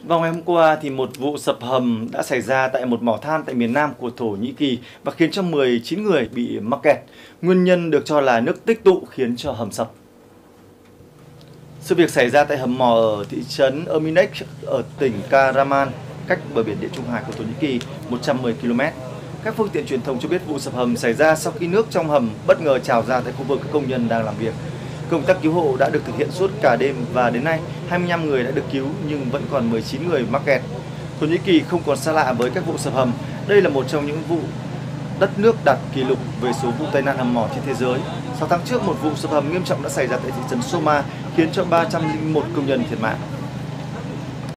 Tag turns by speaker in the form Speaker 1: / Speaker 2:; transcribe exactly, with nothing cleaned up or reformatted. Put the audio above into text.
Speaker 1: Vào ngày hôm qua thì một vụ sập hầm đã xảy ra tại một mỏ than tại miền Nam của Thổ Nhĩ Kỳ và khiến cho mười chín người bị mắc kẹt. Nguyên nhân được cho là nước tích tụ khiến cho hầm sập. Sự việc xảy ra tại hầm mỏ ở thị trấn Erminek ở tỉnh Karaman, cách bờ biển Địa Trung Hải của Thổ Nhĩ Kỳ một trăm mười ki lô mét. Các phương tiện truyền thông cho biết vụ sập hầm xảy ra sau khi nước trong hầm bất ngờ trào ra tại khu vực các công nhân đang làm việc. Công tác cứu hộ đã được thực hiện suốt cả đêm và đến nay hai mươi lăm người đã được cứu nhưng vẫn còn mười chín người mắc kẹt. Thổ Nhĩ Kỳ không còn xa lạ với các vụ sập hầm. Đây là một trong những vụ đất nước đạt kỷ lục về số vụ tai nạn hầm mỏ trên thế giới. Sáu tháng trước, một vụ sập hầm nghiêm trọng đã xảy ra tại thị trấn Soma khiến cho ba trăm lẻ một công nhân thiệt mạng.